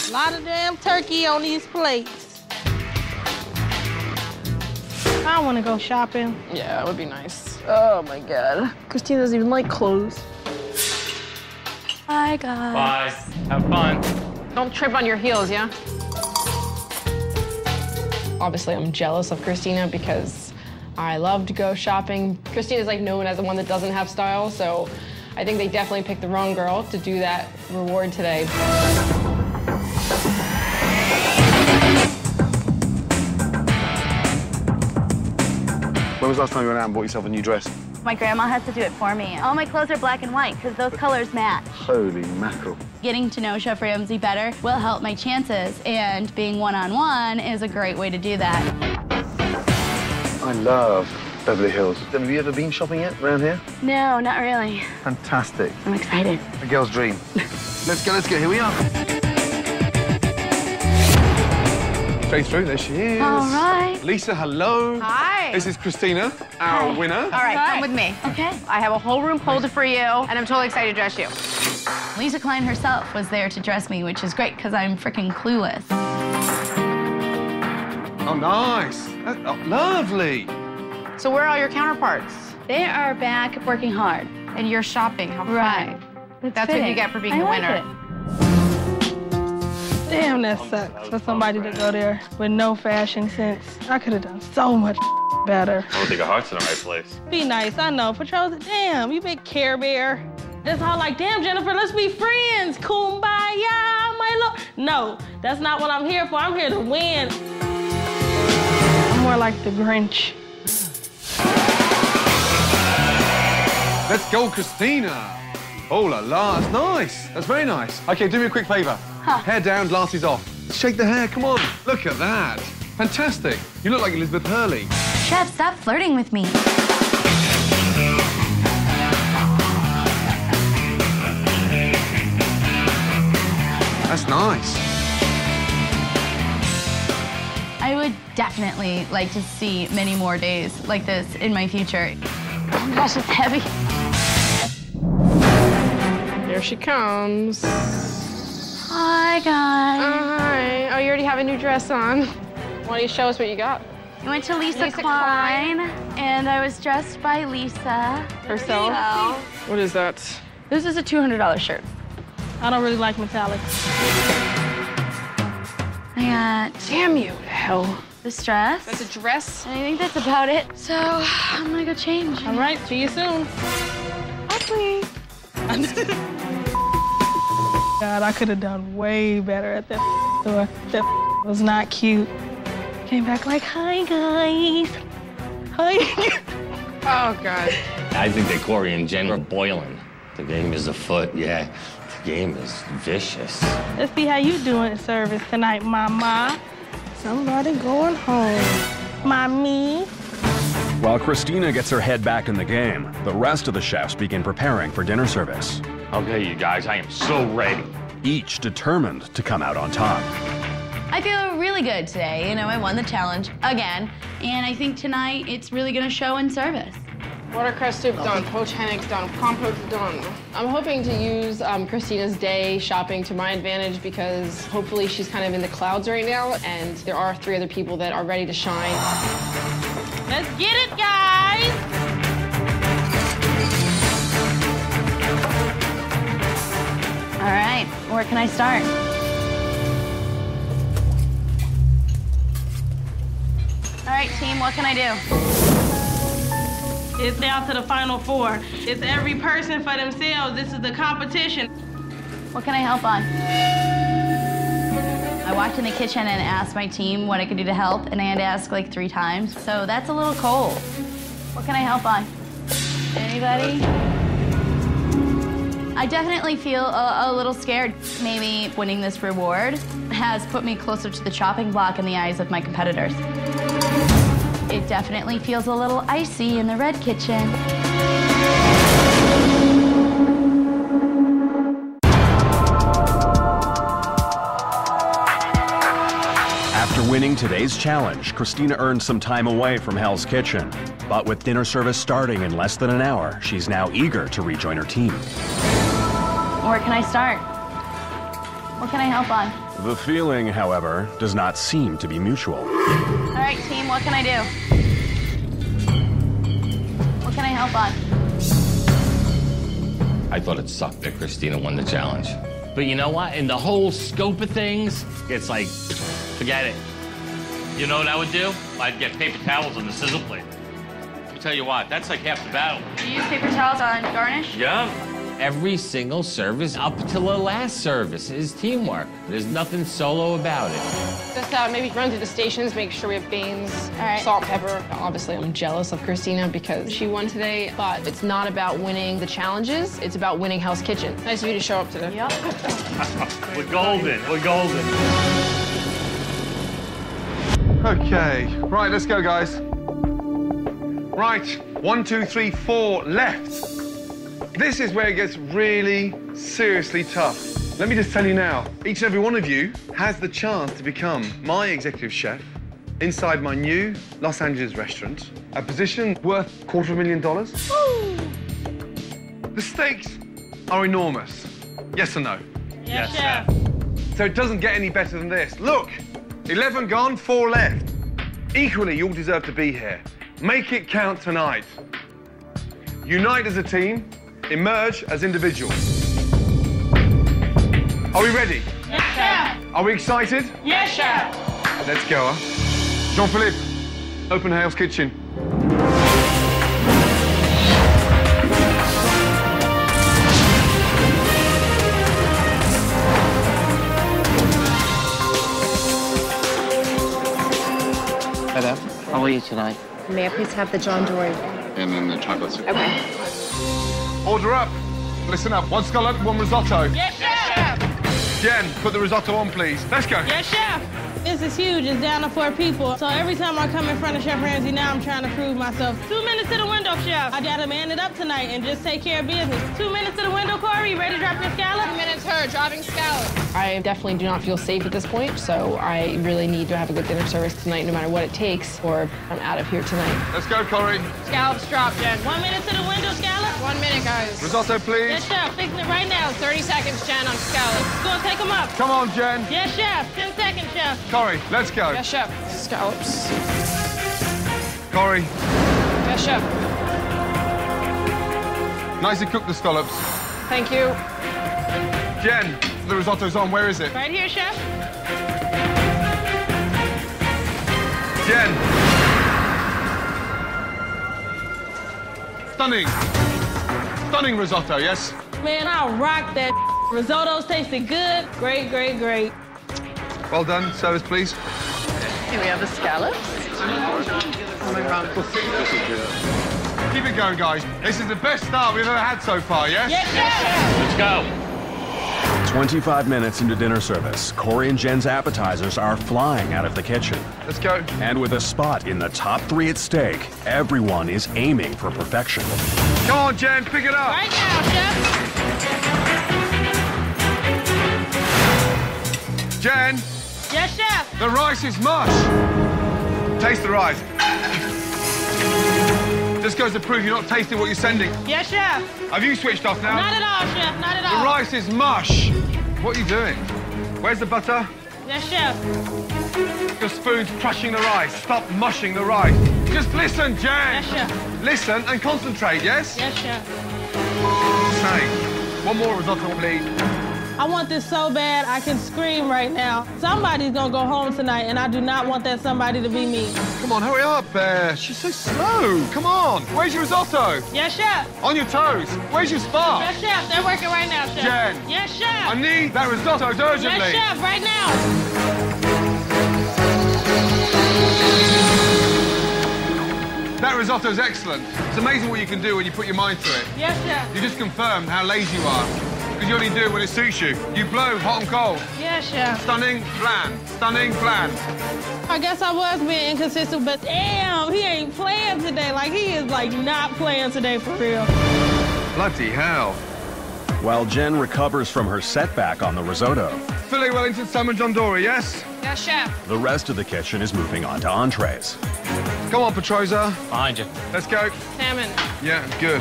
A lot of damn turkey on these plates. I want to go shopping. Yeah, it would be nice. Oh my God. Christina doesn't even like clothes. Bye, guys. Bye. Have fun. Don't trip on your heels, yeah? Obviously, I'm jealous of Christina because I love to go shopping. Christina's like known as the one that doesn't have style, so I think they definitely picked the wrong girl to do that reward today. When was the last time you went out and bought yourself a new dress? My grandma has to do it for me. All my clothes are black and white because those colors match. Holy mackerel. Getting to know Chef Ramsay better will help my chances, and being one-on-one is a great way to do that. I love Beverly Hills. Have you ever been shopping yet around here? No, not really. Fantastic. I'm excited. A girl's dream. Let's go, here we are. Straight through, there she is. All right. Lisa, hello. Hi. This is Christina, our winner. All right, come with me. Okay. I have a whole room folded for you, and I'm totally excited to dress you. Lisa Klein herself was there to dress me, which is great because I'm freaking clueless. Oh, nice. Oh, lovely. So where are all your counterparts? They are back working hard. And you're shopping. How fun. Right. That's what you get for being the winner. Damn, that sucks for somebody to go there with no fashion sense. I could have done so much better. I don't think her heart's in the right place. Be nice, I know. Patrol, damn, you big Care Bear. It's all like, damn, Jennifer, let's be friends. Kumbaya, my lord. No, that's not what I'm here for. I'm here to win. I'm more like the Grinch. Let's go, Christina. Oh, la la, that's nice. That's very nice. Okay, do me a quick favor. Hair down, glasses off. Shake the hair, come on. Look at that. Fantastic. You look like Elizabeth Hurley. Chef, stop flirting with me. That's nice. I would definitely like to see many more days like this in my future. Oh my gosh, it's heavy. Here she comes. Hi, guys. Hi. Oh, you already have a new dress on. Why don't you show us what you got? I went to Lisa Klein, and I was dressed by Lisa Herself? What is that? This is a $200 shirt. I don't really like metallics. I got Damn you to hell. this dress. That's a dress? And I think that's about it. So I'm gonna go change. All right, see you soon. Okay. God, I could have done way better at that store. That was not cute. Came back like, hi, guys. Hi. Oh, God. I think that Corey and Jen are boiling. The game is afoot, yeah. The game is vicious. Let's see how you doing at service tonight, mama. Somebody going home. Mommy. While Christina gets her head back in the game, the rest of the chefs begin preparing for dinner service. Okay, you guys, I am so ready. Each determined to come out on top. I feel really good today. You know, I won the challenge again. And I think tonight it's really gonna show in service. Watercress soup done, poached hennocks done, compote's done. I'm hoping to use Christina's day shopping to my advantage because hopefully she's kind of in the clouds right now and there are 3 other people that are ready to shine. Let's get it, guys. All right, where can I start? All right, team, what can I do? It's down to the final 4. It's every person for themselves. This is the competition. What can I help on? I walked in the kitchen and asked my team what I could do to help, and I had to ask like 3 times. So that's a little cold. What can I help on? Anybody? I definitely feel a little scared. Maybe winning this reward has put me closer to the chopping block in the eyes of my competitors. It definitely feels a little icy in the red kitchen. After winning today's challenge, Christina earned some time away from Hell's Kitchen. But with dinner service starting in less than an hour, she's now eager to rejoin her team. Where can I start? What can I help on? The feeling, however, does not seem to be mutual. All right, team, what can I do? What can I help on? I thought it sucked that Christina won the challenge. But you know what? In the whole scope of things, it's like, forget it. You know what I would do? I'd get paper towels on the sizzle plate. Let me tell you what, that's like half the battle. Do you use paper towels on garnish? Yeah. Every single service up till the last service is teamwork. There's nothing solo about it. Just maybe run through the stations, make sure we have beans, right. salt, pepper. Obviously, I'm jealous of Christina because she won today, but it's not about winning the challenges. It's about winning Hell's Kitchen. Nice of you to show up today. Yep. We're golden. We're golden. Okay, right, let's go, guys. Right, 1, 2, 3, 4 left. This is where it gets really seriously tough. Let me just tell you now, each and every one of you has the chance to become my executive chef inside my new Los Angeles restaurant, a position worth $250,000. Woo! The stakes are enormous. Yes or no? Yes, chef. So it doesn't get any better than this. Look, 11 gone, 4 left. Equally, you all deserve to be here. Make it count tonight. Unite as a team, emerge as individuals. Are we ready? Yes, chef. Are we excited? Yes, chef. Let's go, huh? Jean-Philippe, open Hell's Kitchen. Hello. How are you tonight? May I please have the John Dory? And then the chocolate soup. Okay. Order up. Listen up. 1 scallop, 1 risotto. Yes, chef. Jen, put the risotto on, please. Let's go. Yes, chef. This is huge. It's down to 4 people. So every time I come in front of Chef Ramsay now, I'm trying to prove myself. 2 minutes to the window, chef. I gotta man it up tonight and just take care of business. 2 minutes to the window, Corey. You ready to drop your scallop? 2 minutes, her dropping scallop. I definitely do not feel safe at this point, so I really need to have a good dinner service tonight, no matter what it takes, or I'm out of here tonight. Let's go, Corey. Scallops drop, Jen. 1 minute to the window, scallop. 1 minute, guys. Risotto, please. Yes, chef. Fixing it right now. 30 seconds, Jen, on scallops. Go and take them up. Come on, Jen. Yes, chef. 10 seconds, chef. Corey, let's go. Yes, chef. Scallops. Corey, Yes, chef. nicely cook the scallops. Thank you. Jen, the risotto's on. Where is it? Right here, chef. Jen. Stunning. Stunning risotto, yes? Man, I rocked that. Risottos tasted good. Great, great, great. Well done. Service, please. Here we have the scallops. Keep it going, guys. This is the best start we've ever had so far, yes? Yes, chef. Let's go. 25 minutes into dinner service, Corey and Jen's appetizers are flying out of the kitchen. Let's go. And with a spot in the top 3 at stake, everyone is aiming for perfection. Come on, Jen, pick it up. Right now, chef. Jen, Yes, chef. the rice is mush. Taste the rice. Just goes to prove you're not tasting what you're sending. Yes, chef. Have you switched off now? Not at all, chef. Not at The all. rice is mush. What are you doing? Where's the butter? Yes, chef. Your spoon's crushing the rice. Stop mushing the rice. Just listen, Jen. Yes, chef. Listen and concentrate, yes? Yes, chef. Say, 1 more risotto, please. I want this so bad I can scream right now. Somebody's gonna go home tonight, and I do not want that somebody to be me. Come on, hurry up. She's so slow. Come on. Where's your risotto? Yes, chef. On your toes. Where's your spark? Yes, chef. They're working right now, chef. Jen. Yes, chef. I need that risotto urgently. Yes, chef. Right now. That risotto's excellent. It's amazing what you can do when you put your mind to it. Yes, chef. You just confirmed how lazy you are. Because you only do it when it suits you. You blow hot and cold. Yes, chef. Stunning, bland. Stunning, bland. I guess I was being inconsistent, but damn, he ain't playing today. Like, he is, like, not playing today for real. Bloody hell. While Jen recovers from her setback on the risotto, Filet Wellington salmon John Dory, yes? Yes, chef. the rest of the kitchen is moving on to entrees. Come on, Petroza. Behind you. Let's go. Salmon. Yeah, good.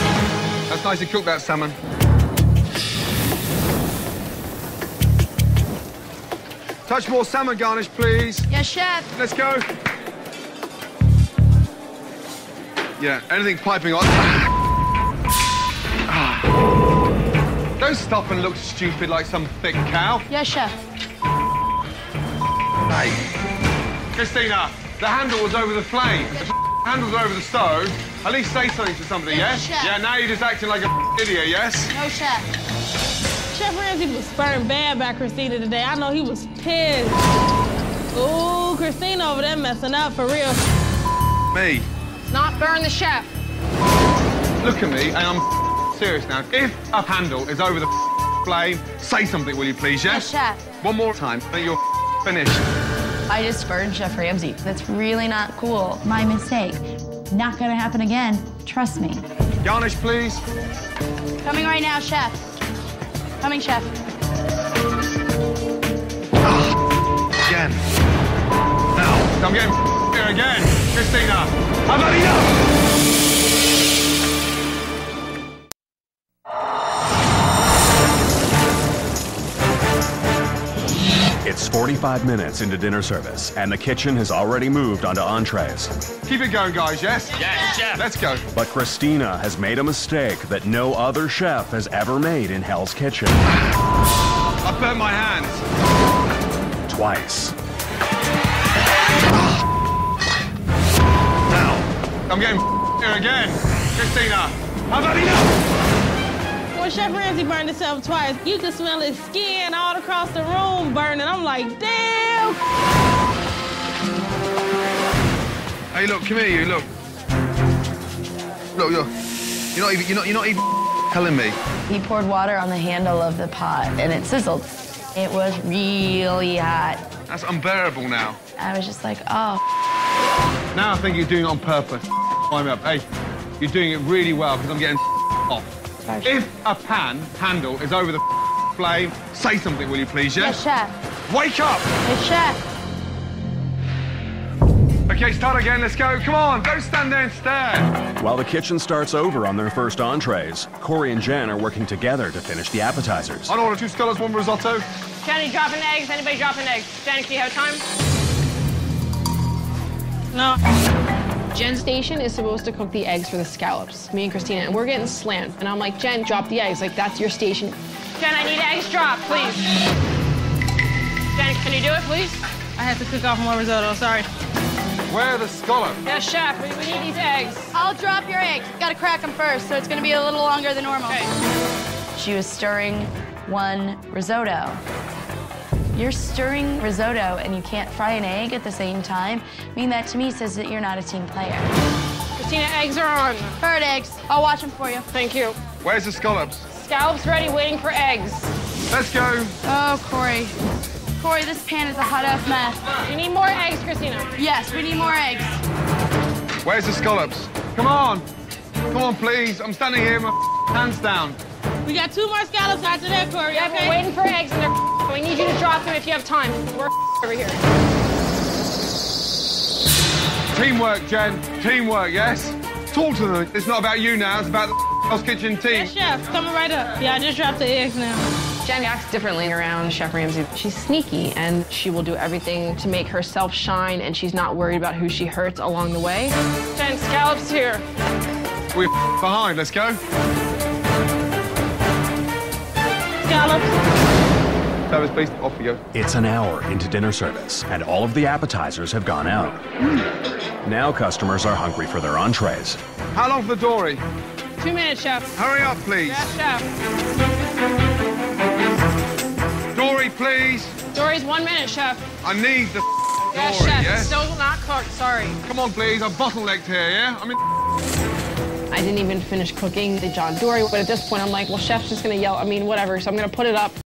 That's nicely cooked, that salmon. Touch more salmon garnish, please. Yes, chef. Let's go. Yeah, anything piping on. Don't stop and look stupid like some thick cow. Yes, chef. Hey, Christina, the handle was over the flame. The handle's over the stove. At least say something to somebody, yes? Chef. Yeah, now you're just acting like a idiot, yes? No, chef. Chef Ramsay was spurring bad by Christina today. I know he was pissed. Ooh, Christina over there messing up for real. Me. Not burn the chef. Look at me, and I'm serious now. If a handle is over the flame, say something, will you please, yes? Yes, chef. One more time, then you're finished. I just spurned Chef Ramsay. That's really not cool. My mistake. Not gonna happen again. Trust me. Garnish, please. Coming right now, chef. Coming, chef. Again. Now, I'm getting here again. Christina, I've had enough! It's 45 minutes into dinner service, and the kitchen has already moved onto entrees. Keep it going, guys, yes? Yes, chef. Let's go. But Christina has made a mistake that no other chef has ever made in Hell's Kitchen. I burnt my hands. Twice. Now, I'm getting here again. Christina, I've had enough! When Chef Ramsay burned himself twice, you could smell his skin all across the room burning. I'm like, damn! Hey, look, come here, you, look. Look, you're not even telling me. He poured water on the handle of the pot, and it sizzled. It was really hot. That's unbearable now. I was just like, oh. Now I think you're doing it on purpose. Wind me up. Hey, you're doing it really well because I'm getting off. If a pan handle is over the flame, say something, will you please, yes? Yes, chef. Wake up! Yes, chef. Okay, start again, let's go. Come on, don't stand there and stare. While the kitchen starts over on their first entrees, Corey and Jen are working together to finish the appetizers. I'll order 2 scallops, 1 risotto. Jenny dropping eggs. Anybody dropping eggs? Jenny, do you have time? No. Jen's station is supposed to cook the eggs for the scallops, me and Christina, and we're getting slammed. And I'm like, Jen, drop the eggs. Like, that's your station. Jen, I need eggs dropped, please. Jen, can you do it, please? I had to cook off more risotto, sorry. Where are the scallops? Yes, chef, we need these eggs. I'll drop your eggs. Gotta crack them first, so it's gonna be a little longer than normal. Okay. She was stirring one risotto. You're stirring risotto and you can't fry an egg at the same time. I mean, that to me says that you're not a team player. Christina, eggs are on. Bird eggs. I'll watch them for you. Thank you. Where's the scallops? Scallops ready, waiting for eggs. Let's go. Oh, Corey. Corey, this pan is a hot ass mess. You need more eggs, Christina. Yes, we need more eggs. Where's the scallops? Come on. Come on, please. I'm standing here with my hands down. We got 2 more scallops after that, Corey, Yeah, okay? we're waiting for eggs and they're we need you to drop them if you have time. We're over here. Teamwork, Jen. Teamwork, yes? Talk to them. It's not about you now. It's about the Hell's Kitchen team. Yes, chef, coming right up. Yeah, I just dropped the eggs now. Jen acts differently around Chef Ramsay. She's sneaky, and she will do everything to make herself shine, and she's not worried about who she hurts along the way. Jen, scallops here. We're behind. Let's go. Scallops. Service, please. Off we go. It's an hour into dinner service, and all of the appetizers have gone out. Now customers are hungry for their entrees. How long for the dory? 2 minutes, chef. Hurry up, please. Yes, chef. Dory, please. Dory's 1 minute, chef. I need the Yes, dory, chef. yes? Still not cooked, sorry. Come on, please. I'm bottlenecked here, yeah? I mean... I didn't even finish cooking the John Dory, but at this point I'm like, well, chef's just gonna yell, I mean, whatever, so I'm gonna put it up.